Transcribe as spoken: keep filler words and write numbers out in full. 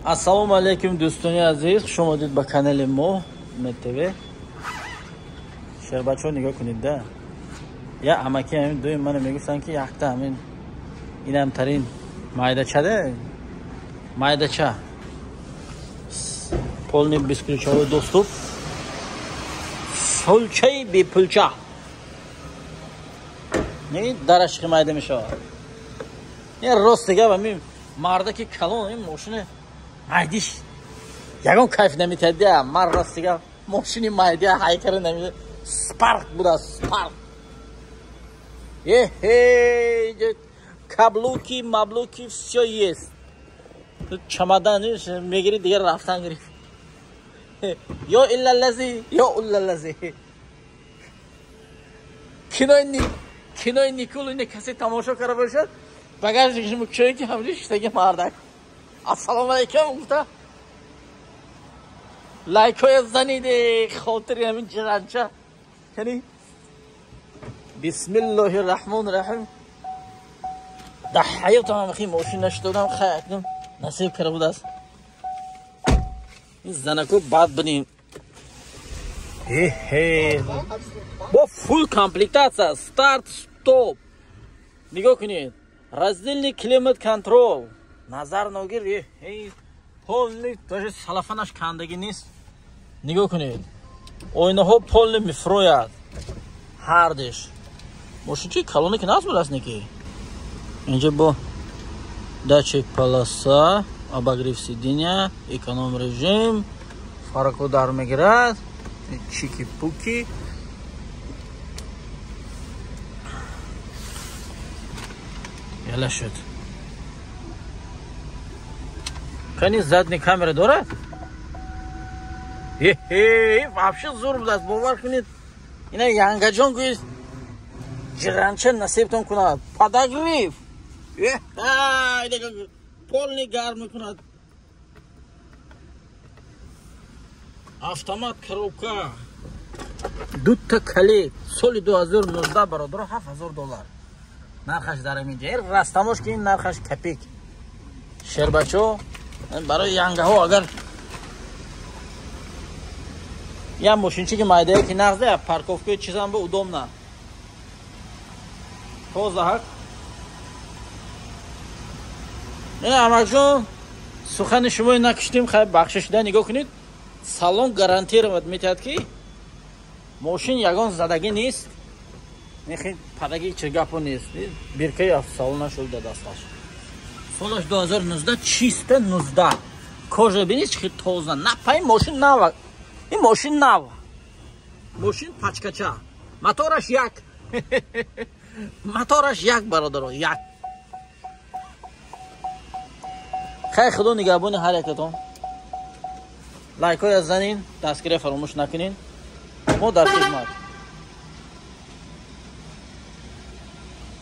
Assalomu alaykum do'stoni aziz, xush omadid ba kanali mo MTV. Sherbacho nigah kunida. Ya amaki hamin doim mana meguftan ki yaqta hamin inam tarin maydachada. Maydacha. Polni biskruchovoy do'stov. Solchay bepulcha. Ne darashqi mayda misho. Ya rostiga va men mardaki kalon moshini maydish. Yagon kayf nemitadi. Mar rostiga moshini mayda haykari nemidi. Spark buda spark. Е-е, каблуки, маблуки, все есть. Тут чемоданы, мегри дигар рафтан гирифт. Yo illa lazi, yo illa lazi. Kinoy kinoy Nikolini kase tamosha kara bashad. Bagajnikni mukchoyi ki hamri ishdagi mardak. Assalomu alaykum usta. Likeoy zanide, xotir yamin jirancha. Ya'ni Bismillahirrahmanirrahim. Da hayotam akhi moshin nashdodam khayatnim nasib kara bud ast. Zanako bad bining. He he. Bu full komplektatsiya, start stop. Nigoh kunid. Разделный климат контрол. Nazar nogir. Hey. Polni даже салафанаш кандаги нест. Nigoh kunid. Oynaho polni mifroyad. Hardиш. Мошинчи колонки нас буласники. Инҷа бо датчик полоса, обогрев сидения, эконом режим, фарако дар мегирад, чики-пуки. Яла шуд. Кани задни камера дорад? Е-е, вообще зур будаст, бовар кунид. Ина янгаҷон гӯяст. Jirancha nasibton kunad. Podogrev. Eh, ay, polni garm kunad. Avtomat коробка. Dutta kali. Soli du hazar nuzda barodar hafт ҳазор dollar. Narxash dar minja. Er rastamosh ki narxash kapik. Sherbacho baroy yangaho agar ya moshinchi ki mayda ki nag'za parkovka chizam bu udobna. Toza haq. Ne amacım? Suxani shumoy nakishdim, xayb baxshishdan nigoh kunid. Salon garantировать метад ki moshin yagon zadagi nest. Nexi padagi chigapon nest. Birkay salona shulda dastlash. Солаш ду ҳазор нуздаҳ чиста нуздаҳ. Кожа биниш ки тоза. Напай мошин нава. Ин мошин нава. Мошин пачкача. Мотораш як. Мотораш як бародаро, як. Хай худо нигабони ҳар якатон. Лайкоя занин, дастгирия фаромӯш накунин. Мо дар хизмат.